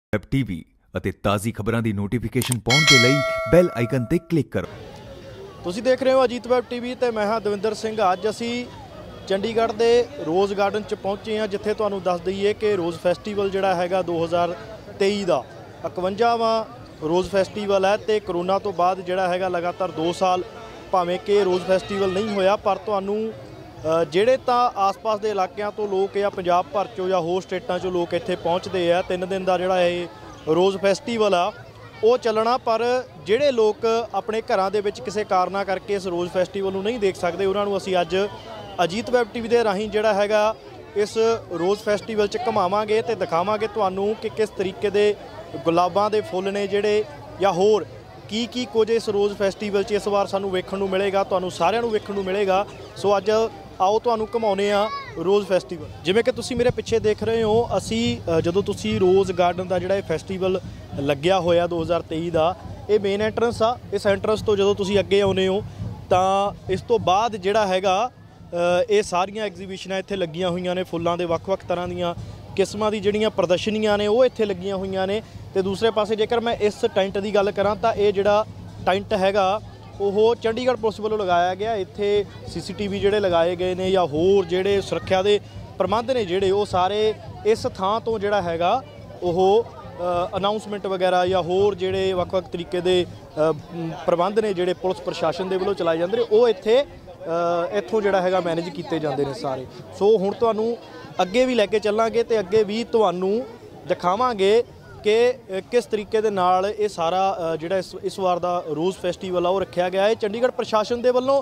Web TV ਅਤੇ ਤਾਜ਼ੀ ਖਬਰਾਂ ਦੀ ਨੋਟੀਫਿਕੇਸ਼ਨ ਪਾਉਣ ਦੇ ਲਈ ਬੈਲ ਆਈਕਨ ਤੇ ਕਲਿੱਕ ਕਰੋ। ਤੁਸੀਂ ਦੇਖ ਰਹੇ ਹੋ ਅਜੀਤ ਵੈਬ ਟੀਵੀ ਤੇ ਮੈਂ ਹਾਂ ਦਵਿੰਦਰ ਸਿੰਘ। ਅੱਜ ਅਸੀਂ ਚੰਡੀਗੜ੍ਹ ਦੇ ਰੋਜ਼ ਗਾਰਡਨ 'ਚ ਪਹੁੰਚੇ ਹਾਂ, ਜਿੱਥੇ ਤੁਹਾਨੂੰ ਦੱਸ ਦਈਏ ਕਿ ਰੋਜ਼ ਫੈਸਟੀਵਲ ਜਿਹੜਾ ਹੈਗਾ 2023 ਦਾ 51ਵਾਂ ਰੋਜ਼ ਫੈਸਟੀਵਲ ਹੈ। ਤੇ ਕਰੋਨਾ ਤੋਂ ਬਾਅਦ ਜਿਹੜਾ ਹੈਗਾ ਲਗਾਤਾਰ 2 ਸਾਲ ਭਾਵੇਂ ਕਿ ਰੋਜ਼ ਫੈਸਟੀਵਲ ਨਹੀਂ ਹੋਇਆ, ਪਰ ਤੁਹਾਨੂੰ ਜਿਹੜੇ ਤਾਂ ਆਸ-ਪਾਸ ਦੇ ਇਲਾਕਿਆਂ ਤੋਂ ਲੋਕ ਜਾਂ ਪੰਜਾਬ ਭਰ 'ਚੋਂ ਜਾਂ ਹੋਰ ਸਟੇਟਾਂ 'ਚੋਂ ਲੋਕ ਇੱਥੇ ਪਹੁੰਚਦੇ ਆ। 3 ਦਿਨ ਦਾ ਜਿਹੜਾ ਇਹ ਰੋਜ਼ ਫੈਸਟੀਵਲ ਆ ਉਹ ਚੱਲਣਾ, ਪਰ ਜਿਹੜੇ ਲੋਕ ਆਪਣੇ ਘਰਾਂ ਦੇ ਵਿੱਚ ਕਿਸੇ ਕਾਰਨਾਂ ਕਰਕੇ ਇਸ ਰੋਜ਼ ਫੈਸਟੀਵਲ ਨੂੰ ਨਹੀਂ ਦੇਖ ਸਕਦੇ, ਉਹਨਾਂ ਨੂੰ ਅਸੀਂ ਅੱਜ ਅਜੀਤ ਵੈਬ ਟੀਵੀ ਦੇ ਰਾਹੀਂ ਜਿਹੜਾ ਹੈਗਾ ਇਸ ਰੋਜ਼ ਫੈਸਟੀਵਲ 'ਚ ਘੁਮਾਵਾਂਗੇ ਤੇ ਦਿਖਾਵਾਂਗੇ ਤੁਹਾਨੂੰ ਕਿ ਕਿਸ ਤਰੀਕੇ ਦੇ ਗੁਲਾਬਾਂ ਦੇ ਫੁੱਲ ਨੇ ਜਿਹੜੇ, ਜਾਂ ਹੋਰ ਕੀ ਕੁਝ ਇਸ ਰੋਜ਼ ਫੈਸਟੀਵਲ 'ਚ ਇਸ ਵਾਰ ਸਾਨੂੰ ਵੇਖਣ ਨੂੰ ਮਿਲੇਗਾ, ਤੁਹਾਨੂੰ ਸਾਰਿਆਂ ਨੂੰ ਵੇਖਣ ਨੂੰ ਮਿਲੇਗਾ। ਸੋ ਅੱਜ ਆਓ ਤੁਹਾਨੂੰ ਘੁਮਾਉਂਦੇ ਆ ਰੋਜ਼ ਫੈਸਟੀਵਲ। ਜਿਵੇਂ ਕਿ ਤੁਸੀਂ ਮੇਰੇ ਪਿੱਛੇ ਦੇਖ ਰਹੇ ਹੋ, ਅਸੀਂ ਜਦੋਂ ਤੁਸੀਂ ਰੋਜ਼ ਗਾਰਡਨ ਦਾ ਜਿਹੜਾ ਇਹ ਫੈਸਟੀਵਲ ਲੱਗਿਆ ਹੋਇਆ 2023 ਦਾ, ਇਹ ਮੇਨ ਐਂਟਰੈਂਸ ਆ। ਇਸ ਐਂਟਰੈਂਸ ਤੋਂ ਜਦੋਂ ਤੁਸੀਂ ਅੱਗੇ ਆਉਂਦੇ ਹੋ ਤਾਂ ਇਸ ਤੋਂ ਬਾਅਦ ਜਿਹੜਾ ਹੈਗਾ ਇਹ ਸਾਰੀਆਂ ਐਗਜ਼ੀਬਿਸ਼ਨਾਂ ਇੱਥੇ ਲੱਗੀਆਂ ਹੋਈਆਂ ਨੇ। ਫੁੱਲਾਂ ਦੇ ਵੱਖ-ਵੱਖ ਤਰ੍ਹਾਂ ਦੀਆਂ ਕਿਸਮਾਂ ਦੀ ਜਿਹੜੀਆਂ ਪ੍ਰਦਰਸ਼ਨੀਆਂ ਨੇ ਉਹ ਇੱਥੇ ਲੱਗੀਆਂ ਹੋਈਆਂ ਨੇ। ਤੇ ਦੂਸਰੇ ਪਾਸੇ ਜੇਕਰ ਮੈਂ ਇਸ ਟੈਂਟ ਦੀ ਗੱਲ ਕਰਾਂ ਤਾਂ ਇਹ ਜਿਹੜਾ ਟੈਂਟ ਹੈਗਾ ਉਹ ਚੰਡੀਗੜ੍ਹ ਪੁਲਿਸ ਵੱਲੋਂ ਲਗਾਇਆ ਗਿਆ। ਇੱਥੇ CCTV ਜਿਹੜੇ ਲਗਾਏ ਗਏ ਨੇ ਜਾਂ ਹੋਰ ਜਿਹੜੇ ਸੁਰੱਖਿਆ ਦੇ ਪ੍ਰਬੰਧ ਨੇ ਜਿਹੜੇ, ਉਹ ਸਾਰੇ ਇਸ ਥਾਂ ਤੋਂ ਜਿਹੜਾ ਹੈਗਾ ਉਹ ਅਨਾਊਂਸਮੈਂਟ ਵਗੈਰਾ ਜਾਂ ਹੋਰ ਜਿਹੜੇ ਵੱਖ-ਵੱਖ ਤਰੀਕੇ ਦੇ ਪ੍ਰਬੰਧ ਨੇ ਜਿਹੜੇ ਪੁਲਿਸ ਪ੍ਰਸ਼ਾਸਨ ਦੇ ਵੱਲੋਂ ਚਲਾਏ ਜਾਂਦੇ ਨੇ, ਉਹ ਇੱਥੋਂ ਜਿਹੜਾ ਹੈਗਾ ਮੈਨੇਜ ਕੀਤੇ ਜਾਂਦੇ ਨੇ ਸਾਰੇ। ਸੋ ਹੁਣ ਤੁਹਾਨੂੰ ਅੱਗੇ ਵੀ ਲੈ ਕੇ ਚੱਲਾਂਗੇ ਤੇ ਅੱਗੇ ਵੀ ਤੁਹਾਨੂੰ ਦਿਖਾਵਾਂਗੇ ਕਿ ਕਿਸ ਤਰੀਕੇ ਦੇ ਨਾਲ ਇਹ ਸਾਰਾ ਜਿਹੜਾ ਇਸ ਵਾਰ ਦਾ ਰੋਜ਼ ਫੈਸਟੀਵਲ ਆ ਉਹ ਰੱਖਿਆ ਗਿਆ ਹੈ। ਚੰਡੀਗੜ੍ਹ ਪ੍ਰਸ਼ਾਸਨ ਦੇ ਵੱਲੋਂ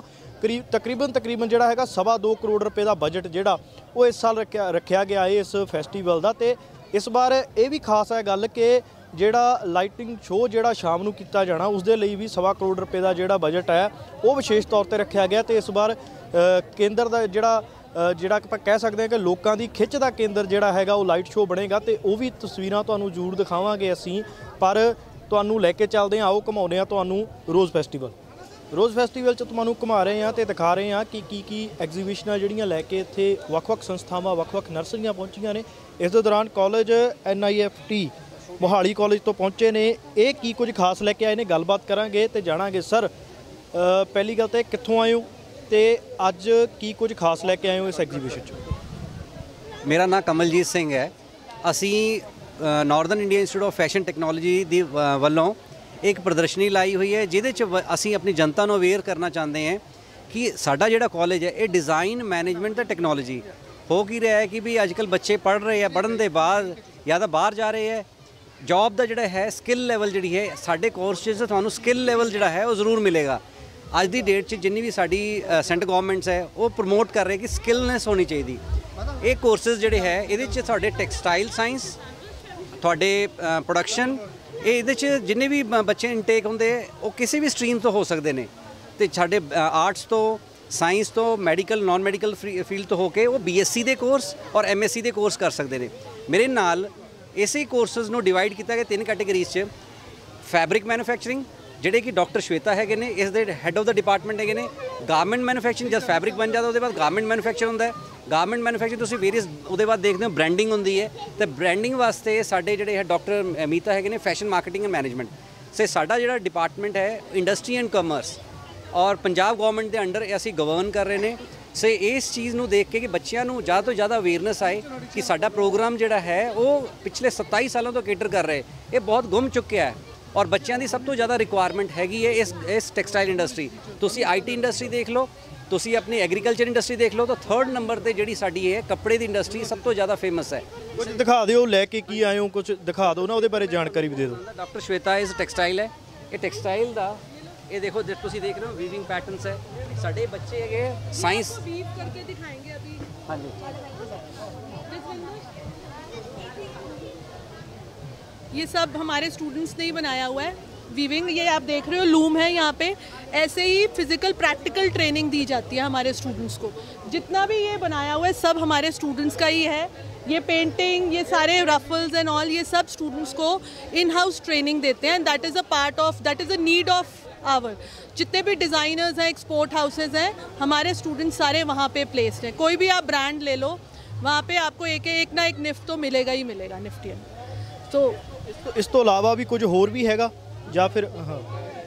ਤਕਰੀਬਨ ਜਿਹੜਾ ਹੈਗਾ 2.25 ਕਰੋੜ ਰੁਪਏ ਦਾ ਬਜਟ ਜਿਹੜਾ ਉਹ ਇਸ ਸਾਲ ਰੱਖਿਆ ਗਿਆ ਹੈ ਇਸ ਫੈਸਟੀਵਲ ਦਾ। ਤੇ ਇਸ ਵਾਰ ਇਹ ਵੀ ਖਾਸ ਹੈ ਗੱਲ ਕਿ ਜਿਹੜਾ ਲਾਈਟਿੰਗ ਸ਼ੋਅ ਜਿਹੜਾ ਸ਼ਾਮ ਨੂੰ ਕੀਤਾ ਜਾਣਾ, ਉਸ ਦੇ ਲਈ ਵੀ 2.25 ਕਰੋੜ ਰੁਪਏ ਦਾ ਜਿਹੜਾ ਬਜਟ ਹੈ ਉਹ ਵਿਸ਼ੇਸ਼ ਤੌਰ ਤੇ ਰੱਖਿਆ ਗਿਆ। ਤੇ ਇਸ ਵਾਰ ਕੇਂਦਰ ਦਾ ਜਿਹੜਾ ਆਪਾਂ ਕਹਿ ਸਕਦੇ ਹਾਂ ਕਿ ਲੋਕਾਂ ਦੀ ਖਿੱਚ ਦਾ ਕੇਂਦਰ ਜਿਹੜਾ ਹੈਗਾ ਉਹ ਲਾਈਟ ਸ਼ੋਅ ਬਣੇਗਾ। ਤੇ ਉਹ ਵੀ ਤਸਵੀਰਾਂ ਤੁਹਾਨੂੰ ਜ਼ਰੂਰ ਦਿਖਾਵਾਂਗੇ ਅਸੀਂ, ਪਰ ਤੁਹਾਨੂੰ ਲੈ ਕੇ ਚੱਲਦੇ ਹਾਂ, ਆਓ ਘੁਮਾਉਂਦੇ ਹਾਂ ਤੁਹਾਨੂੰ ਰੋਜ਼ ਫੈਸਟੀਵਲ। ਰੋਜ਼ ਫੈਸਟੀਵਲ 'ਚ ਤੁਹਾਨੂੰ ਘੁਮਾ ਰਹੇ ਹਾਂ ਤੇ ਦਿਖਾ ਰਹੇ ਹਾਂ ਕਿ ਕੀ ਐਗਜ਼ੀਬਿਸ਼ਨਾਂ ਜਿਹੜੀਆਂ ਲੈ ਕੇ ਇੱਥੇ ਵੱਖ-ਵੱਖ ਸੰਸਥਾਵਾਂ, ਵੱਖ-ਵੱਖ ਨਰਸਰੀਆਂ ਪਹੁੰਚੀਆਂ ਨੇ। ਇਸ ਦੇ ਦੌਰਾਨ ਕਾਲਜ NIFT ਮੋਹਾਲੀ ਕਾਲਜ ਤੋਂ ਪਹੁੰਚੇ ਨੇ। ਇਹ ਕੀ ਕੁਝ ਖਾਸ ਲੈ ਕੇ ਆਏ ਨੇ, ਗੱਲਬਾਤ ਕਰਾਂਗੇ ਤੇ ਜਾਣਾਂਗੇ। ਸਰ, ਪਹਿਲੀ ਗੱਲ ਤਾਂ ਕਿੱਥੋਂ ਆਏ ਹੋ ਤੇ ਅੱਜ ਕੀ ਕੁਝ ਖਾਸ ਲੈ ਕੇ ਆਏ ਹੋ ਇਸ ਐਗਜ਼ੀਬਿਸ਼ਨ 'ਚ? ਮੇਰਾ ਨਾਮ ਕਮਲਜੀਤ ਸਿੰਘ ਹੈ। ਅਸੀਂ northern India institute of fashion technology ਦੀ ਵੱਲੋਂ ਇੱਕ ਪ੍ਰਦਰਸ਼ਨੀ ਲਾਈ ਹੋਈ ਹੈ, ਜਿਹਦੇ 'ਚ ਅਸੀਂ ਆਪਣੀ ਜਨਤਾ ਨੂੰ ਅਵੇਅਰ ਕਰਨਾ ਚਾਹੁੰਦੇ ਹਾਂ ਕਿ ਸਾਡਾ ਜਿਹੜਾ ਕਾਲਜ ਹੈ ਇਹ ਡਿਜ਼ਾਈਨ ਮੈਨੇਜਮੈਂਟ ਤੇ ਟੈਕਨੋਲੋਜੀ ਹੋ ਕੀ ਰਿਹਾ ਹੈ ਕਿ ਵੀ ਅੱਜ ਕੱਲ੍ਹ ਬੱਚੇ ਪੜ੍ਹ ਰਹੇ ਆ, ਪੜ੍ਹਨ ਦੇ ਬਾਅਦ ਜਾਂ ਤਾਂ ਬਾਹਰ ਜਾ ਰਹੇ ਹੈ। ਜੌਬ ਦਾ ਜਿਹੜਾ ਹੈ ਸਕਿੱਲ ਲੈਵਲ ਜਿਹੜੀ ਹੈ ਸਾਡੇ ਕੋਰਸ 'ਚ ਤੁਹਾਨੂੰ ਸਕਿੱਲ ਲੈਵਲ ਜਿਹੜਾ ਹੈ ਉਹ ਜ਼ਰੂਰ ਮਿਲੇਗਾ। ਅੱਜ ਦੀ ਡੇਟ 'ਚ ਜਿੰਨੀ ਵੀ ਸਾਡੀ ਸੈਂਟਰ ਗਵਰਨਮੈਂਟਸ ਹੈ ਉਹ ਪ੍ਰਮੋਟ ਕਰ ਰਹੇ ਕਿ ਸਕਿੱਲਨੈਸ ਹੋਣੀ ਚਾਹੀਦੀ। ਇਹ ਕੋਰਸਿਸ ਜਿਹੜੇ ਹੈ ਇਹਦੇ 'ਚ ਤੁਹਾਡੇ ਟੈਕਸਟਾਈਲ ਸਾਇੰਸ, ਤੁਹਾਡੇ ਪ੍ਰੋਡਕਸ਼ਨ, ਇਹਦੇ 'ਚ ਜਿੰਨੇ ਵੀ ਬੱਚੇ ਇਨਟੇਕ ਹੁੰਦੇ ਉਹ ਕਿਸੇ ਵੀ ਸਟਰੀਮ ਤੋਂ ਹੋ ਸਕਦੇ ਨੇ। ਤੇ ਸਾਡੇ ਆਰਟਸ ਤੋਂ, ਸਾਇੰਸ ਤੋਂ, ਮੈਡੀਕਲ, ਨਾਨ ਮੈਡੀਕਲ ਫੀਲਡ ਤੋਂ ਹੋ ਕੇ ਉਹ BSc ਦੇ ਕੋਰਸ ਔਰ MSc ਦੇ ਕੋਰਸ ਕਰ ਸਕਦੇ ਨੇ। ਮੇਰੇ ਨਾਲ ਇਸੇ ਕੋਰਸਿਸ ਨੂੰ ਡਿਵਾਈਡ ਕੀਤਾ ਗਿਆ 3 ਕੈਟੇਗਰੀਜ਼ 'ਚ। ਫੈਬਰਿਕ ਮੈਨੂਫੈਕਚਰਿੰਗ ਜਿਹੜੇ ਕਿ ਡਾਕਟਰ ਸ਼ਵੇਤਾ ਹੈਗੇ ਨੇ, ਇਸ ਦੇ ਹੈੱਡ ਆਫ ਦਾ ਡਿਪਾਰਟਮੈਂਟ ਹੈਗੇ ਨੇ। ਗਾਰਮੈਂਟ ਮੈਨੂਫੈਕਚਰਿੰਗ, ਜਦ ਫੈਬਰਿਕ ਬਣ ਜਾਂਦਾ ਉਹਦੇ ਬਾਅਦ ਗਾਰਮੈਂਟ ਮੈਨੂਫੈਕਚਰ ਹੁੰਦਾ ਹੈ। ਗਾਰਮੈਂਟ ਮੈਨੂਫੈਕਚਰਿੰਗ ਤੁਸੀਂ ਵੇਰੀਅਸ ਉਹਦੇ ਬਾਅਦ ਦੇਖਦੇ ਹੋ ਬ੍ਰਾਂਡਿੰਗ ਹੁੰਦੀ ਹੈ। ਤੇ ਬ੍ਰਾਂਡਿੰਗ ਵਾਸਤੇ ਸਾਡੇ ਜਿਹੜੇ ਹੈ ਡਾਕਟਰ ਅਮੀਤਾ ਹੈਗੇ ਨੇ, ਫੈਸ਼ਨ ਮਾਰਕੀਟਿੰਗ ਐਂਡ ਮੈਨੇਜਮੈਂਟ। ਸੇ ਸਾਡਾ ਜਿਹੜਾ ਡਿਪਾਰਟਮੈਂਟ ਹੈ ਇੰਡਸਟਰੀ ਐਂਡ ਕਮਰਸ ਔਰ ਪੰਜਾਬ ਗਵਰਨਮੈਂਟ ਦੇ ਅੰਡਰ ਅਸੀਂ ਗਵਰਨ ਕਰ ਰਹੇ ਨੇ। ਸੇ ਇਸ ਚੀਜ਼ ਨੂੰ ਦੇਖ ਕੇ ਕਿ ਬੱਚਿਆਂ ਨੂੰ ਜ਼ਿਆਦਾ ਤੋਂ ਜ਼ਿਆਦਾ ਅਵੇਅਰਨੈਸ ਆਏ ਕਿ ਸਾਡਾ ਪ੍ਰੋਗਰਾਮ ਜਿਹੜਾ ਹੈ ਉਹ ਪਿਛਲੇ 27 ਸਾਲਾਂ ਤੋਂ ਕੇਟਰ ਕਰ ਰਹੇ, ਇਹ ਬਹੁਤ ਗੁੰਮ ਚੁੱਕਿਆ ਹੈ ਔਰ ਬੱਚਿਆਂ ਦੀ ਸਭ ਤੋਂ ਜ਼ਿਆਦਾ ਰਿਕੁਆਇਰਮੈਂਟ ਹੈਗੀ ਹੈ ਇਸ ਟੈਕਸਟਾਈਲ ਇੰਡਸਟਰੀ। ਤੁਸੀਂ IT ਇੰਡਸਟਰੀ ਦੇਖ ਲਓ, ਤੁਸੀਂ ਆਪਣੀ ਐਗਰੀਕਲਚਰ ਇੰਡਸਟਰੀ ਦੇਖ ਲਓ, ਤਾਂ 3rd ਨੰਬਰ ਤੇ ਜਿਹੜੀ ਸਾਡੀ ਹੈ ਕੱਪੜੇ ਦੀ ਇੰਡਸਟਰੀ ਸਭ ਤੋਂ ਜ਼ਿਆਦਾ ਫੇਮਸ ਹੈ। ਕੁਝ ਦਿਖਾ ਦਿਓ, ਲੈ ਕੇ ਕੀ ਆਏ ਹੋ, ਕੁਝ ਦਿਖਾ ਦਿਓ ਨਾ, ਉਹਦੇ ਬਾਰੇ ਜਾਣਕਾਰੀ ਵੀ ਦੇ ਦਿਓ। ਡਾਕਟਰ ਸ਼ਵੇਤਾ ਇਸ ਟੈਕਸਟਾਈਲ ਹੈ। ਇਹ ਟੈਕਸਟਾਈਲ ਦਾ ਇਹ ਦੇਖੋ ਤੁਸੀਂ ਦੇਖ ਰਹੇ ਹੋ ਵੀਵਿੰਗ ਪੈਟਰਨਸ ਹੈ। ਸਾਡੇ ਬੱਚੇ ਹੈਗੇ ਸਾइंस वीव करके दिखाएंगे अभी। हाँ जी, ये सब हमारे स्टूडेंट्स ने ही बनाया हुआ है। वीविंग ये आप देख रहे हो लूम है यहाँ पे। ऐसे ही फिजिकल प्रैक्टिकल ट्रेनिंग दी जाती है हमारे स्टूडेंट्स को। जितना भी ये बनाया हुआ है सब हमारे स्टूडेंट्स का ही है। ये पेंटिंग, ये सारे रफल्स एंड ऑल, ये सब स्टूडेंट्स को इन हाउस ट्रेनिंग देते हैं। That is a part of, that is a need of hour. जितने भी डिज़ाइनर्स हैं, एक्सपोर्ट हाउसेज हैं, हमारे स्टूडेंट्स सारे वहाँ पे प्लेस्ड हैं। कोई भी आप ब्रांड ले लो, वहाँ पे आपको एक ना एक निफ्ट तो मिलेगा ही मिलेगा, निफ्टियन। तो ਇਸ ਤੋਂ ਇਲਾਵਾ ਵੀ ਕੁਝ ਹੋਰ ਵੀ ਹੈਗਾ ਜਾਂ ਫਿਰ ਹਾਂ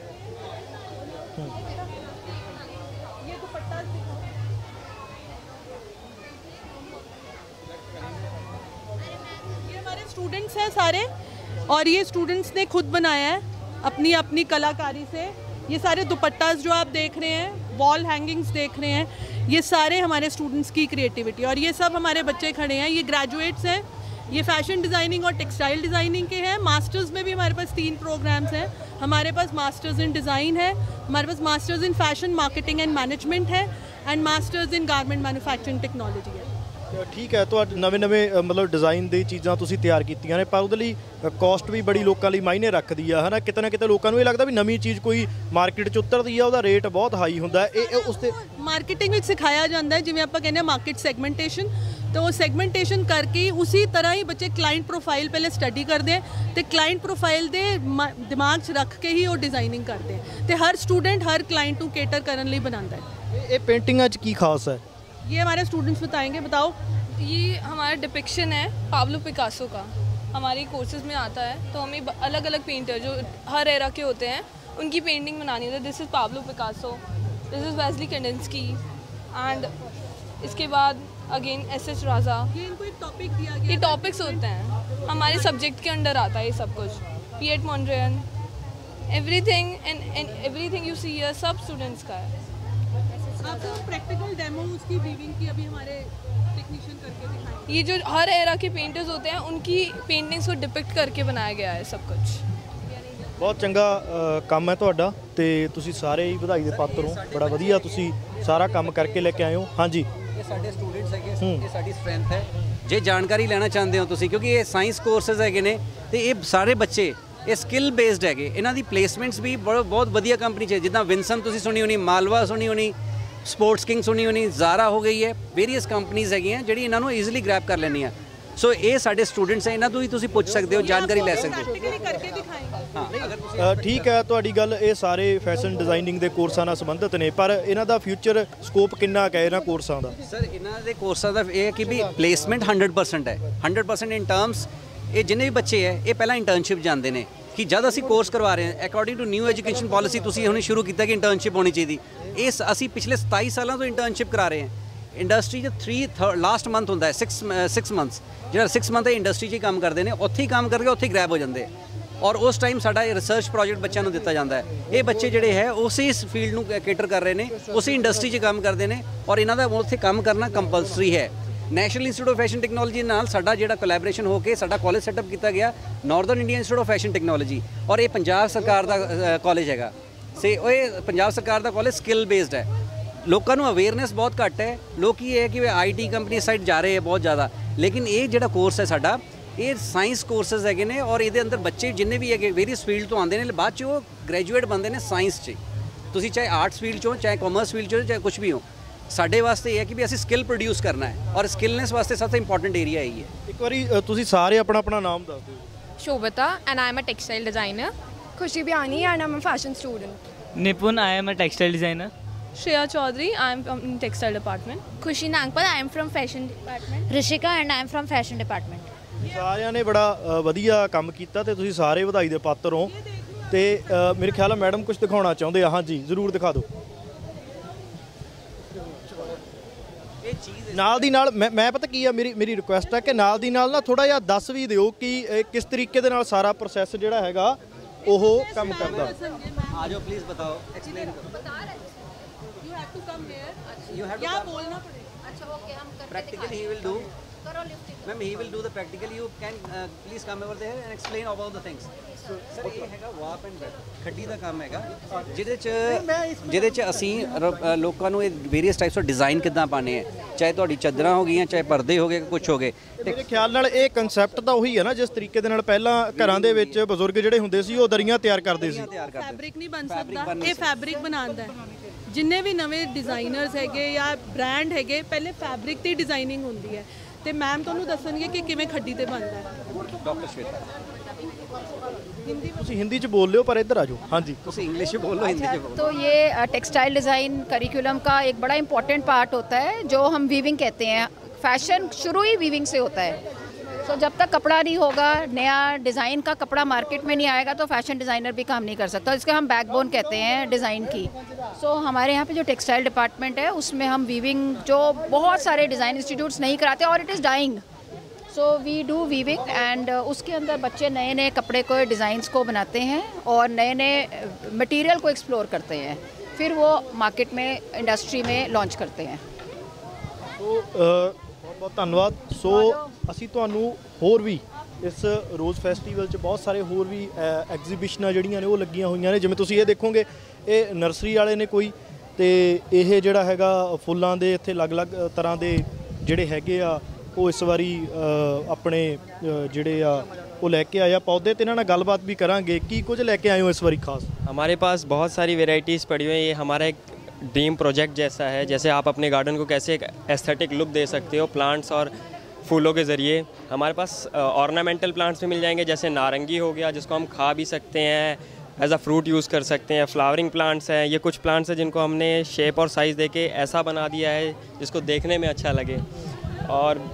स्टूडेंट्स हैं सारे और ये स्टूडेंट्स ने खुद बनाया है अपनी अपनी कलाकारी से। ये सारे दुपट्टास जो आप देख रहे हैं, वॉल हैंगिंग्स देख रहे हैं, ये सारे हमारे स्टूडेंट्स की क्रिएटिविटी। और ये सब हमारे बच्चे खड़े हैं, ये ग्रेजुएट्स हैं, ये फैशन डिज़ाइनिंग और टेक्सटाइल डिज़ाइनिंग के हैं। मास्टर्स में भी हमारे पास 3 प्रोग्राम्स हैं। हमारे पास मास्टर्स इन डिज़ाइन है, हमारे पास masters in fashion marketing and management है, and masters in garment manufacturing technology है। ठीक है, तो नਵੇਂ मतलब डिज़ाइन दी चीज़ां तुसीं तैयार कीतियां ने, पर उहदे लई कॉस्ट भी बड़ी लोकां लई मायने रखदी आ, है ना। किते ना किते लोकां नूं ये लगदा भी नवीं चीज़ कोई मार्केट 'ਚ उतरदी आ, ਉਹਦਾ रेट बहुत हाई हुंदा है। ਇਹ ਉਸ ਤੇ मार्केटिंग ਵਿੱਚ ਸਿਖਾਇਆ ਜਾਂਦਾ ਹੈ, ਜਿਵੇਂ ਆਪਾਂ ਕਹਿੰਦੇ ਆ मार्केट सैगमेंटेशन, तो वो सैगमेंटेशन करके उसी तरह ही बच्चे क्लाइंट प्रोफाइल पहले स्टडी करते हैं, तो क्लाइंट प्रोफाइल दे दिमाग 'ਚ रख के ही वो डिज़ाइनिंग करते हैं, तो हर स्टूडेंट हर क्लाइंट को केटर करने लिए बनाता है। ये पेंटिंगां 'ਚ ਕੀ खास है? ये हमारे स्टूडेंट्स बताएंगे। बताओ। ये हमारा डिपिक्शन है पाब्लो पिकासो का, हमारे कोर्सेज में आता है। तो हमें अलग अलग पेंटर जो हर एरा के होते हैं उनकी पेंटिंग बनानी होती है। This is Pablo Picasso, this is Wassily Kandinsky, and इसके बाद अगेन एस.एच. राजा। ये इनको एक टॉपिक दिया गया, ये टॉपिक्स होते हैं, हमारे सब्जेक्ट के अंडर आता है ये सब कुछ। Piet Mondrian, everything and everything you see here सब स्टूडेंट्स का है। आपको प्रैक्टिकल डेमो उसकी वीविंग की अभी हमारे टेक्नीशियन करके दिखाएंगे। ये जो हर एरा के पेंटर्स होते हैं उनकी पेंटिंग्स को डिपिक्ट करके बनाया गया है सब कुछ। ਬਹੁਤ ਚੰਗਾ ਕੰਮ ਹੈ ਤੁਹਾਡਾ, ਤੇ ਤੁਸੀਂ ਸਾਰੇ ਹੀ ਵਧਾਈ ਦੇ ਪਾਤਰ ਹੋ। ਬੜਾ ਵਧੀਆ ਤੁਸੀਂ ਸਾਰਾ ਕੰਮ ਕਰਕੇ ਲੈ ਕੇ ਆਏ ਹੋ। ਹਾਂਜੀ, ਇਹ ਸਾਡੇ ਸਟੂਡੈਂਟਸ ਹੈਗੇ, ਇਹ ਸਾਡੀ ਸਟਰੈਂਥ ਹੈ। ਜੇ ਜਾਣਕਾਰੀ ਲੈਣਾ ਚਾਹੁੰਦੇ ਹੋ ਤੁਸੀਂ, ਕਿਉਂਕਿ ਇਹ ਸਾਇੰਸ ਕੋਰਸਸ ਹੈਗੇ ਨੇ, ਤੇ ਇਹ ਸਾਰੇ ਬੱਚੇ ਇਹ ਸਕਿੱਲ ਬੇਸਡ ਹੈਗੇ। ਇਹਨਾਂ ਦੀ ਪਲੇਸਮੈਂਟਸ ਵੀ ਬਹੁਤ ਵਧੀਆ ਕੰਪਨੀ 'ਚ, ਜਿੱਦਾਂ ਵਿੰਸਨ ਤੁਸੀਂ ਸੁਣੀ ਹੋਣੀ, ਮਾਲਵਾ ਸੁਣੀ ਹੋਣੀ, ਸਪੋਰਟਸ ਕਿੰਗ ਸੁਣੀ ਹੋਣੀ, ਜ਼ਾਰਾ ਹੋ ਗਈ ਹੈ, ਵੇਰੀਅਸ ਕੰਪਨੀਜ਼ ਹੈਗੀਆਂ ਜਿਹੜੀ ਇਹਨਾਂ ਨੂੰ ਈਜ਼ੀਲੀ ਗ੍ਰੈਬ ਕਰ ਲੈਂਦੀਆਂ। ਸੋ ਇਹ ਸਾਡੇ ਸਟੂਡੈਂਟਸ ਹੈ, ਇਹਨਾਂ ਤੋਂ ਹੀ ਤੁਸੀਂ ਪੁੱਛ ਸਕਦੇ ਹੋ, ਜਾਣਕਾਰੀ ਲੈ ਸਕਦੇ ਹੋ। ਹਾਂ, ਠੀਕ ਹੈ ਤੁਹਾਡੀ ਗੱਲ। ਇਹ ਸਾਰੇ ਫੈਸ਼ਨ ਡਿਜ਼ਾਈਨਿੰਗ ਦੇ ਕੋਰਸਾਂ ਨਾਲ ਸੰਬੰਧਿਤ ਨੇ, ਪਰ ਇਹਨਾਂ ਦਾ ਫਿਊਚਰ ਸਕੋਪ ਕਿੰਨਾ ਕੁ ਹੈ ਇਹਨਾਂ ਕੋਰਸਾਂ ਦਾ? ਸਰ ਇਹਨਾਂ ਦੇ ਕੋਰਸਾਂ ਦਾ ਇਹ ਹੈ ਕਿ ਵੀ ਪਲੇਸਮੈਂਟ 100% ਹੈ, 100% ਇਨ ਟਰਮਸ। ਇਹ ਜਿੰਨੇ ਵੀ ਬੱਚੇ ਹੈ ਇਹ ਪਹਿਲਾਂ ਇੰਟਰਨਸ਼ਿਪ ਜਾਂਦੇ ਨੇ, ਕਿ ਜਦ ਅਸੀਂ ਕੋਰਸ ਕਰਵਾ ਰਹੇ ਹਾਂ according to new education policy, ਤੁਸੀਂ ਹੁਣੇ ਸ਼ੁਰੂ ਕੀਤਾ ਕਿ ਇੰਟਰਨਸ਼ਿਪ ਹੋਣੀ ਚਾਹੀਦੀ। ਇਹ ਅਸੀਂ ਪਿਛਲੇ 27 ਸਾਲਾਂ ਤੋਂ ਇੰਟਰਨਸ਼ਿਪ ਕਰਾ ਰਹੇ ਹਾਂ। ਇੰਡਸਟਰੀ 'ਚ ਲਾਸਟ ਮੰਥ ਹੁੰਦਾ ਹੈ 6 ਮੰਥਸ, ਜਿਹੜਾ 6 ਮੰਥ ਹੈ ਇੰਡਸਟਰੀ 'ਚ ਹੀ ਕੰਮ ਕਰਦੇ ਨੇ, ਉੱਥੇ ਹੀ ਕੰਮ ਕਰਕੇ ਉੱਥੇ ਹੀ ਗ੍ਰੈਬ ਹੋ ਜਾਂਦੇ। ਔਰ ਉਸ ਟਾਈਮ ਸਾਡਾ ਇਹ ਰਿਸਰਚ ਪ੍ਰੋਜੈਕਟ ਬੱਚਿਆਂ ਨੂੰ ਦਿੱਤਾ ਜਾਂਦਾ ਹੈ। ਇਹ ਬੱਚੇ ਜਿਹੜੇ ਹੈ ਉਸੇ ਇਸ ਫੀਲਡ ਨੂੰ ਕੇਟਰ ਕਰ ਰਹੇ ਨੇ, ਉਸੇ ਇੰਡਸਟਰੀ 'ਚ ਕੰਮ ਕਰਦੇ ਨੇ, ਔਰ ਇਹਨਾਂ ਦਾ ਉੱਥੇ ਕੰਮ ਕਰਨਾ ਕੰਪਲਸਰੀ ਹੈ। National institute of fashion technology ਨਾਲ ਸਾਡਾ ਜਿਹੜਾ ਕੋਲੈਬੋਰੇਸ਼ਨ ਹੋ ਕੇ ਸਾਡਾ ਕਾਲਜ ਸੈਟਅਪ ਕੀਤਾ ਗਿਆ, northern India institute of fashion technology, ਔਰ ਇਹ ਪੰਜਾਬ ਸਰਕਾਰ ਦਾ ਕਾਲਜ ਹੈਗਾ। ਇਹ ਪੰਜਾਬ ਸਰਕਾਰ ਦਾ ਕਾਲਜ ਸਕਿੱਲ ਬੇਸਡ ਹੈ। ਲੋਕਾਂ ਨੂੰ ਅਵੇਅਰਨੈਸ ਬਹੁਤ ਘੱਟ ਹੈ। ਲੋਕ ਇਹ ਹੈ ਕਿ ਆਈਟੀ ਕੰਪਨੀ ਸਾਈਡ ਜਾ ਰਹੇ ਹੈ ਬਹੁਤ ਜ਼ਿਆਦਾ, ਲੇਕਿਨ ਇਹ ਜਿਹੜਾ ਕੋਰਸ ਹੈ ਸਾਡਾ, ਇਹ ਸਾਇੰਸ ਕੋਰਸਸ ਹੈਗੇ ਨੇ, ਔਰ ਇਹਦੇ ਅੰਦਰ ਬੱਚੇ ਜਿੰਨੇ ਵੀ ਹੈਗੇ ਵੇਰੀਅਸ ਫੀਲਡ ਤੋਂ ਆਉਂਦੇ ਨੇ, ਬਾਅਦ 'ਚ ਉਹ ਗ੍ਰੈਜੂਏਟ ਬਣਦੇ ਨੇ ਸਾਇੰਸ 'ਚ। ਤੁਸੀਂ ਚਾਹੇ ਆਰਟਸ ਫੀਲਡ 'ਚੋਂ, ਚਾਹੇ ਕਾਮਰਸ ਫੀਲਡ 'ਚੋਂ, ਚਾਹੇ ਕੁਛ ਵੀ ਹੋ, ਸਾਡੇ ਵਾਸਤੇ ਇਹ ਹੈ ਕਿ ਵੀ ਅਸੀਂ ਸਕਿੱਲ ਪ੍ਰੋਡਿਊਸ ਕਰਨਾ ਹੈ, ਔਰ ਸਕਿੱਲਨੈਸ ਵਾਸਤੇ ਸਭ ਤੋਂ ਇੰਪੋਰਟੈਂਟ ਏਰੀਆ ਇਹੀ ਹੈ। ਇੱਕ ਵਾਰੀ ਤੁਸੀਂ ਸਾਰੇ ਆਪਣਾ ਆਪਣਾ ਨਾਮ ਦੱਸ ਦਿਓ। Shobhita, and I am a textile designer. Khushi Bihani, and I am a fashion student. Nipun, I am a textile designer. Shreya Chaudhary, I am from textile department. Khushi Nagpal, I am from fashion department. Rishika, and I am from fashion department. ਸਾਰਿਆਂ ਨੇ ਬੜਾ ਵਧੀਆ ਕੰਮ ਕੀਤਾ, ਤੇ ਤੁਸੀਂ ਸਾਰੇ ਵਧਾਈ ਦੇ ਪਾਤਰ ਹੋ। ਤੇ ਮੇਰੇ ਖਿਆਲ ਹੈ ਮੈਡਮ ਕੁਝ ਦਿਖਾਉਣਾ ਚਾਹੁੰਦੇ ਆ। ਹਾਂਜੀ, ਜ਼ਰੂਰ ਦਿਖਾ ਦਿਓ। ਨਾਲ ਦੀ ਨਾਲ ਮੈਂ ਪਤਾ ਕੀ ਆ, ਮੇਰੀ ਰਿਕੁਐਸਟ ਹੈ ਕਿ ਨਾਲ ਦੀ ਨਾਲ ਨਾ ਥੋੜਾ ਜਿਹਾ ਦੱਸ ਵੀ ਦਿਓ ਕਿ ਕਿਸ ਤਰੀਕੇ ਦੇ ਨਾਲ ਸਾਰਾ ਪ੍ਰੋਸੈਸ ਜਿਹੜਾ ਹੈਗਾ ਉਹ ਕੰਮ ਕਰਦਾ। ਆ ਜਾਓ ਪਲੀਜ਼, ਬਤਾਓ, ਐਕਸਪਲੇਨ ਕਰੋ। You have to come here. You have to क्या come. बोलना पड़ेगा? अच्छा, ओके, हम करके Practically he will do. Ma'am, he will do the practical. You can please come over there and explain about the things. Sir ਇਹ ਹੈਗਾ ਵਾਪ and whip, ਖੱਡੀ ਦਾ ਕੰਮ ਹੈਗਾ, ਜਿਹਦੇ 'ਚ ਅਸੀਂ ਲੋਕਾਂ ਨੂੰ ਇਹ ਵੇਰੀਅਸ ਟਾਈਪਸ ਆਫ ਡਿਜ਼ਾਈਨ ਕਿੱਦਾਂ ਪਾਣੇ ਹੈ, ਚਾਹੇ ਤੁਹਾਡੀ ਚਾਦਰਾਂ ਹੋ ਗਈਆਂ, ਚਾਹੇ ਪਰਦੇ ਹੋ ਗਏ, ਕੁਛ ਹੋ ਗਏ। ਮੇਰੇ ਖਿਆਲ ਨਾਲ ਇਹ ਕਨਸੈਪਟ ਤਾਂ ਉਹੀ ਹੈ ਨਾ, ਜਿਸ ਤਰੀਕੇ ਦੇ ਨਾਲ ਪਹਿਲਾਂ ਘਰਾਂ ਦੇ ਵਿੱਚ ਬਜ਼ੁਰਗ ਜਿਹੜੇ ਹੁੰਦੇ ਸੀ ਉਹ ਦਰੀਆਂ ਤਿਆਰ ਕਰਦੇ ਸੀ। ਫੈਬਰਿਕ ਨਹੀਂ ਬਣ ਸਕਦਾ, ਇਹ ਫੈਬਰਿਕ ਬਣਾਉਂਦਾ ਹੈ। ਜਿੰਨੇ ਵੀ ਨਵੇਂ ਡਿਜ਼ਾਈਨਰਸ ਹੈਗੇ ਜਾਂ ਬ੍ਰਾਂਡ ਹੈਗੇ, ਪਹਿਲੇ ਫੈਬਰਿਕ ਤੇ ਡਿਜ਼ਾਈਨਿੰਗ ਹੁੰਦੀ ਹੈ, ਤੇ ਮੈਮ ਤੁਹਾਨੂੰ ਦੱਸਣਗੇ ਕਿ ਕਿਵੇਂ ਖੱਡੀ ਤੇ ਬਣਦਾ ਹੈ। ਡਾਕਟਰ ਸ਼ਵੇਤਾ, ਤੁਸੀਂ ਹਿੰਦੀ 'ਚ ਬੋਲ ਲਿਓ, ਪਰ ਇੱਧਰ आ जाओ। हाँ जी, ਤੁਸੀਂ इंग्लिश में बोलो, हिंदी में बोलो। तो ये टेक्सटाइल डिज़ाइन करिकुलम का एक बड़ा इम्पॉर्टेंट पार्ट होता है, जो हम वीविंग कहते हैं। फैशन शुरू ही वीविंग से होता है। सो जब तक कपड़ा नहीं होगा, नया डिज़ाइन का कपड़ा मार्केट में नहीं आएगा तो फैशन डिज़ाइनर भी काम नहीं कर सकता। इसके हम बैकबोन कहते हैं डिज़ाइन की। सो हमारे यहाँ पे जो टेक्सटाइल डिपार्टमेंट है उसमें हम वीविंग जो बहुत सारे डिज़ाइन इंस्टीट्यूट्स नहीं कराते और it is dyeing, so we do weaving and उसके अंदर बच्चे नए नए कपड़े को डिज़ाइंस को बनाते हैं और नए नए मटेरियल को एक्सप्लोर करते हैं, फिर वो मार्केट में इंडस्ट्री में लॉन्च करते हैं। तो बहुत धन्यवाद। सो ਅਸੀਂ ਤੁਹਾਨੂੰ ਹੋਰ ਵੀ ਇਸ ਰੋਜ਼ ਫੈਸਟੀਵਲ 'ਚ ਬਹੁਤ ਸਾਰੇ ਹੋਰ ਵੀ ਐਗਜ਼ੀਬਿਸ਼ਨਾਂ ਜਿਹੜੀਆਂ ਨੇ ਉਹ ਲੱਗੀਆਂ ਹੋਈਆਂ ਨੇ। ਜਿਵੇਂ ਤੁਸੀਂ ਇਹ ਦੇਖੋਗੇ, ਇਹ ਨਰਸਰੀ ਵਾਲੇ ਨੇ ਕੋਈ, ਤੇ ਇਹ ਜਿਹੜਾ ਹੈਗਾ ਫੁੱਲਾਂ ਦੇ ਇੱਥੇ ਅਲੱਗ-ਅਲੱਗ ਤਰ੍ਹਾਂ ਦੇ ਜਿਹੜੇ ਹੈਗੇ ਆ ਉਹ ਇਸ ਵਾਰੀ ਆਪਣੇ ਜਿਹੜੇ ਆ ਉਹ ਲੈ ਕੇ ਆਇਆ ਪੌਦੇ, ਤੇ ਇਹਨਾਂ ਨਾਲ ਗੱਲਬਾਤ ਵੀ ਕਰਾਂਗੇ ਕੀ ਕੁਝ ਲੈ ਕੇ ਆਏ ਹੋ ਇਸ ਵਾਰੀ ਖਾਸ। हमारे पास बहुत सारी वेराइटीज़ पड़ी हुई हैं। ये हमारा एक ड्रीम प्रोजेक्ट जैसा है, जैसे आप अपने गार्डन को कैसे एक एस्थेटिक लुक दे सकते हो प्लांट्स और फूलों के ज़रिए। हमारे पास ऑर्नामेंटल प्लांट्स भी मिल जाएंगे, जैसे नारंगी हो गया जिसको हम खा भी सकते हैं, एज अ फ्रूट यूज़ कर सकते हैं। फ्लावरिंग प्लांट्स हैं, ये कुछ प्लांट्स हैं जिनको हमने शेप और साइज़ देके ऐसा बना दिया है जिसको देखने में अच्छा लगे। और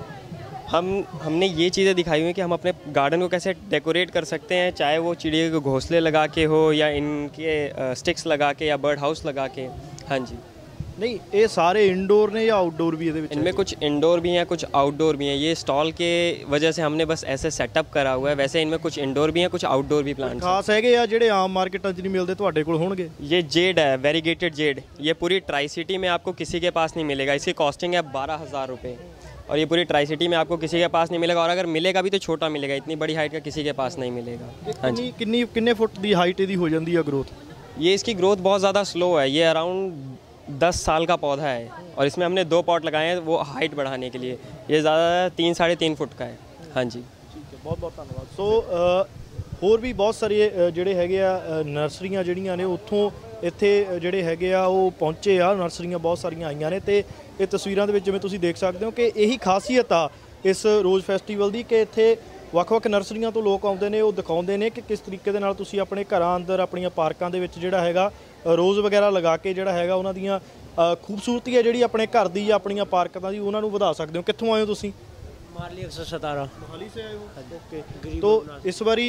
हमने ये चीज़ें दिखाई हुई हैं कि हम अपने गार्डन को कैसे डेकोरेट कर सकते हैं, चाहे वो चिड़िया के घोंसले लगा के हो या इनके स्टिक्स लगा के या बर्ड हाउस लगा के। हाँ जी। नहीं, ये सारे इंडोर ने या आउटडोर भी है? इनमें कुछ इंडोर भी हैं, कुछ आउटडोर भी हैं। ये स्टॉल के वजह से हमने बस ऐसे सेटअप करा हुआ है। वैसे इनमें कुछ इंडोर भी हैं, कुछ आउटडोर भी प्लांट्स खास है या ਜਿਹੜੇ ਆਮ ਮਾਰਕੀਟਾਂ 'ਚ ਨਹੀਂ ਮਿਲਦੇ ਤੁਹਾਡੇ ਕੋਲ ਹੋਣਗੇ? ये जेड है, वेरीगेटेड जेड। ये पूरी ट्राई सिटी में आपको किसी के पास नहीं मिलेगा। इसकी कॉस्टिंग है 12,000 रुपये और ये पूरी ट्राई सिटी में आपको किसी के पास नहीं मिलेगा, और अगर मिलेगा भी तो छोटा मिलेगा, इतनी बड़ी हाइट का किसी के पास नहीं मिलेगा। हाँ जी। किन्ने फुट की हाइट ਇਹਦੀ ਹੋ ਜਾਂਦੀ ਹੈ ग्रोथ? ये इसकी ग्रोथ बहुत ज़्यादा स्लो है। ये अराउंड 10 साल का पौधा है और इसमें हमने 2 पॉट लगाए हैं वो हाइट बढ़ाने के लिए। ये ज़्यादा 3-3.5 फुट का है। हाँ जी। ठीक है, बहुत बहुत धन्यवाद। सो ਹੋਰ ਵੀ ਬਹੁਤ ਸਾਰੇ ਜਿਹੜੇ ਹੈਗੇ ਆ ਨਰਸਰੀਆਂ ਜਿਹੜੀਆਂ ਨੇ ਉੱਥੋਂ ਇੱਥੇ ਜਿਹੜੇ ਹੈਗੇ ਆ ਉਹ ਪਹੁੰਚੇ ਆ। ਨਰਸਰੀਆਂ ਬਹੁਤ ਸਾਰੀਆਂ ਆਈਆਂ ਨੇ ਤੇ ਇਹ ਤਸਵੀਰਾਂ ਦੇ ਵਿੱਚ ਜਿਵੇਂ ਤੁਸੀਂ ਦੇਖ ਸਕਦੇ ਹੋ ਕਿ ਇਹੀ ਖਾਸੀਅਤ ਆ ਇਸ ਰੋਜ਼ ਫੈਸਟੀਵਲ ਦੀ ਕਿ ਇੱਥੇ ਵੱਖ-ਵੱਖ ਨਰਸਰੀਆਂ ਤੋਂ ਲੋਕ ਆਉਂਦੇ ਨੇ, ਉਹ ਦਿਖਾਉਂਦੇ ਨੇ ਕਿ ਕਿਸ ਤਰੀਕੇ ਦੇ ਨਾਲ ਤੁਸੀਂ ਆਪਣੇ ਘਰਾਂ ਅੰਦਰ ਆਪਣੀਆਂ ਪਾਰਕਾਂ ਦੇ ਵਿੱਚ ਜਿਹੜਾ ਹੈਗਾ ਰੋਜ਼ ਵਗੈਰਾ ਲਗਾ ਕੇ ਜਿਹੜਾ ਹੈਗਾ ਉਹਨਾਂ ਦੀਆਂ ਖੂਬਸੂਰਤੀ ਹੈ ਜਿਹੜੀ ਆਪਣੇ ਘਰ ਦੀ ਜਾਂ ਆਪਣੀਆਂ ਪਾਰਕਾਂ ਦੀ ਉਹਨਾਂ ਨੂੰ ਵਧਾ ਸਕਦੇ ਹੋ। ਕਿੱਥੋਂ ਆਏ ਹੋ ਤੁਸੀਂ? मोहाली 117। मोहाली से आए हो? ओके। तो इस बारी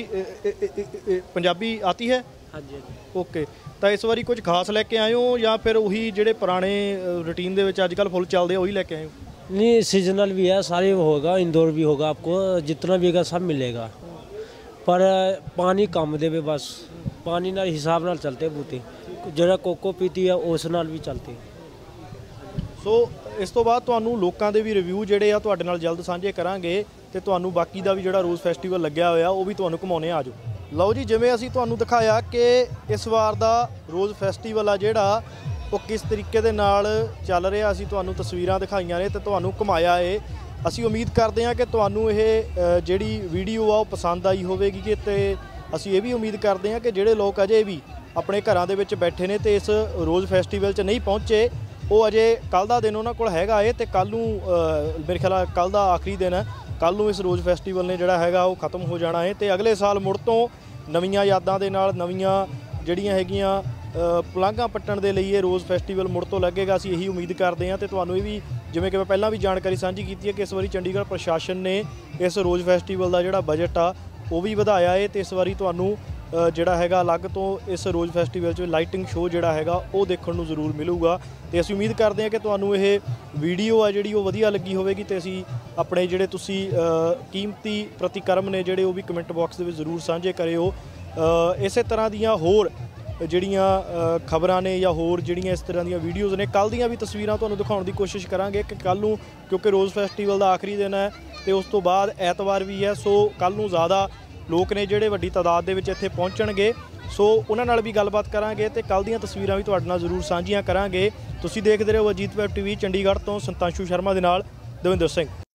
पंजाबी आती है? हाँ जी। ओके। तो इस बारी कुछ खास लेके आए हो या फिर वही ਜਿਹੜੇ ਪੁਰਾਣੇ रूटीन ਦੇ ਵਿੱਚ ਅੱਜਕੱਲ ਫੁੱਲ ਚੱਲਦੇ ਆ ਉਹੀ ਲੈ ਕੇ ਆਏ ਹੋ? नहीं, सीजनल भी है, सारे होगा, इंडोर भी होगा, आपको जितना भी होगा सब मिलेगा, पर पानी कम देवे बस। पानी नाल हिसाब नाल चलते बूटे, ਜਿਹੜਾ कोको पीती है उस नाल भी चलते। सो ਇਸ ਤੋਂ ਬਾਅਦ ਤੁਹਾਨੂੰ ਲੋਕਾਂ ਦੇ ਵੀ ਰਿਵਿਊ ਜਿਹੜੇ ਆ ਤੁਹਾਡੇ ਨਾਲ ਜਲਦ ਸਾਂਝੇ ਕਰਾਂਗੇ ਤੇ ਤੁਹਾਨੂੰ ਬਾਕੀ ਦਾ ਵੀ ਜਿਹੜਾ ਰੋਜ਼ ਫੈਸਟੀਵਲ ਲੱਗਿਆ ਹੋਇਆ ਉਹ ਵੀ ਤੁਹਾਨੂੰ ਘੁਮਾਉਣੇ ਆ ਜਾਓ। ਲਓ ਜੀ, ਜਿਵੇਂ ਅਸੀਂ ਤੁਹਾਨੂੰ ਦਿਖਾਇਆ ਕਿ ਇਸ ਵਾਰ ਦਾ ਰੋਜ਼ ਫੈਸਟੀਵਲ ਆ ਜਿਹੜਾ ਉਹ ਕਿਸ ਤਰੀਕੇ ਦੇ ਨਾਲ ਚੱਲ ਰਿਹਾ, ਅਸੀਂ ਤੁਹਾਨੂੰ ਤਸਵੀਰਾਂ ਦਿਖਾਈਆਂ ਨੇ ਤੇ ਤੁਹਾਨੂੰ ਘੁਮਾਇਆ ਏ। ਅਸੀਂ ਉਮੀਦ ਕਰਦੇ ਹਾਂ ਕਿ ਤੁਹਾਨੂੰ ਇਹ ਜਿਹੜੀ ਵੀਡੀਓ ਆ ਉਹ ਪਸੰਦ ਆਈ ਹੋਵੇਗੀ ਕਿ ਤੇ ਅਸੀਂ ਇਹ ਵੀ ਉਮੀਦ ਕਰਦੇ ਹਾਂ ਕਿ ਜਿਹੜੇ ਲੋਕ ਅਜੇ ਵੀ ਆਪਣੇ ਘਰਾਂ ਦੇ ਵਿੱਚ ਬੈਠੇ ਨੇ ਤੇ ਇਸ ਰੋਜ਼ ਫੈਸਟੀਵਲ 'ਚ ਨਹੀਂ ਪਹੁੰਚੇ ਉਹ ਅਜੇ ਕੱਲ੍ਹ ਦਾ ਦਿਨ ਉਹਨਾਂ ਕੋਲ ਹੈਗਾ ਏ ਤੇ ਕੱਲ੍ਹ ਨੂੰ ਮੇਰੇ ਖਿਆਲ ਕੱਲ੍ਹ ਦਾ ਆਖਰੀ ਦਿਨ ਹੈ। ਕੱਲ੍ਹ ਨੂੰ ਇਸ ਰੋਜ਼ ਫੈਸਟੀਵਲ ਨੇ ਜਿਹੜਾ ਹੈਗਾ ਉਹ ਖਤਮ ਹੋ ਜਾਣਾ ਹੈ ਤੇ ਅਗਲੇ ਸਾਲ ਮੁੜ ਤੋਂ ਨਵੀਆਂ ਯਾਦਾਂ ਦੇ ਨਾਲ ਨਵੀਆਂ ਜਿਹੜੀਆਂ ਹੈਗੀਆਂ ਪਲਾਂਘਾਂ ਪੱਟਣ ਦੇ ਲਈ ਇਹ ਰੋਜ਼ ਫੈਸਟੀਵਲ ਮੁੜ ਤੋਂ ਲੱਗੇਗਾ। ਅਸੀਂ ਇਹੀ ਉਮੀਦ ਕਰਦੇ ਹਾਂ ਤੇ ਤੁਹਾਨੂੰ ਇਹ ਵੀ ਜਿਵੇਂ ਕਿ ਮੈਂ ਪਹਿਲਾਂ ਵੀ ਜਾਣਕਾਰੀ ਸਾਂਝੀ ਕੀਤੀ ਹੈ ਕਿ ਇਸ ਵਾਰੀ ਚੰਡੀਗੜ੍ਹ ਪ੍ਰਸ਼ਾਸਨ ਨੇ ਇਸ ਰੋਜ਼ ਫੈਸਟੀਵਲ ਦਾ ਜਿਹੜਾ ਬਜਟ ਆ ਉਹ ਵੀ ਵਧਾਇਆ ਹੈ ਤੇ ਇਸ ਵਾਰੀ ਤੁਹਾਨੂੰ ਜਿਹੜਾ ਹੈਗਾ ਅਲੱਗ ਤੋਂ ਇਸ ਰੋਜ਼ ਫੈਸਟੀਵਲ 'ਚ ਲਾਈਟਿੰਗ ਸ਼ੋਅ ਜਿਹੜਾ ਹੈਗਾ ਉਹ ਦੇਖਣ ਨੂੰ ਜ਼ਰੂਰ ਮਿਲੂਗਾ ਤੇ ਅਸੀਂ ਉਮੀਦ ਕਰਦੇ ਹਾਂ ਕਿ ਤੁਹਾਨੂੰ ਇਹ ਵੀਡੀਓ ਆ ਜਿਹੜੀ ਉਹ ਵਧੀਆ ਲੱਗੀ ਹੋਵੇਗੀ ਤੇ ਅਸੀਂ ਆਪਣੇ ਜਿਹੜੇ ਤੁਸੀਂ ਕੀਮਤੀ ਪ੍ਰਤੀਕਰਮ ਨੇ ਜਿਹੜੇ ਉਹ ਵੀ ਕਮੈਂਟ ਬਾਕਸ ਦੇ ਵਿੱਚ ਜ਼ਰੂਰ ਸਾਂਝੇ ਕਰਿਓ। ਇਸੇ ਤਰ੍ਹਾਂ ਦੀਆਂ ਹੋਰ ਜਿਹੜੀਆਂ ਖਬਰਾਂ ਨੇ ਜਾਂ ਹੋਰ ਜਿਹੜੀਆਂ ਇਸ ਤਰ੍ਹਾਂ ਦੀਆਂ ਵੀਡੀਓਜ਼ ਨੇ ਕੱਲ੍ਹ ਦੀਆਂ ਵੀ ਤਸਵੀਰਾਂ ਤੁਹਾਨੂੰ ਦਿਖਾਉਣ ਦੀ ਕੋਸ਼ਿਸ਼ ਕਰਾਂਗੇ ਕਿ ਕੱਲ੍ਹ ਨੂੰ ਕਿਉਂਕਿ ਰੋਜ਼ ਫੈਸਟੀਵਲ ਦਾ ਆਖਰੀ ਦਿਨ ਹੈ ਤੇ ਉਸ ਤੋਂ ਬਾਅਦ ਐਤਵਾਰ ਵੀ ਹੈ, ਸੋ ਕੱਲ੍ਹ ਨੂੰ ਜ਼ਿਆਦਾ ਲੋਕ ਨੇ ਜਿਹੜੇ ਵੱਡੀ ਤਾਦਾਦ ਦੇ ਵਿੱਚ ਇੱਥੇ ਪਹੁੰਚਣਗੇ, ਸੋ ਉਹਨਾਂ ਨਾਲ ਵੀ ਗੱਲਬਾਤ ਕਰਾਂਗੇ ਤੇ ਕੱਲ੍ਹ ਦੀਆਂ ਤਸਵੀਰਾਂ ਵੀ ਤੁਹਾਡੇ ਨਾਲ ਜ਼ਰੂਰ ਸਾਂਝੀਆਂ ਕਰਾਂਗੇ। ਤੁਸੀਂ ਦੇਖਦੇ ਰਹੋ ਅਜੀਤ ਵੈਬ TV ਚੰਡੀਗੜ੍ਹ ਤੋਂ ਸੰਤਾਂਸ਼ੂ ਸ਼ਰਮਾ ਦੇ ਨਾਲ ਦਵਿੰਦਰ ਸਿੰਘ।